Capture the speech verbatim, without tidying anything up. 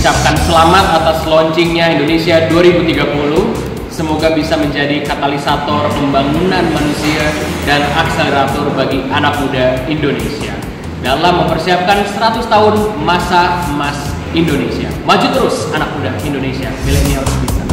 mengucapkan selamat atas launchingnya Indonesia dua ribu tiga puluh. Semoga bisa menjadi katalisator pembangunan manusia dan akselerator bagi anak muda Indonesia dalam mempersiapkan seratus tahun masa emas Indonesia. Maju terus anak muda Indonesia, milenial bisa.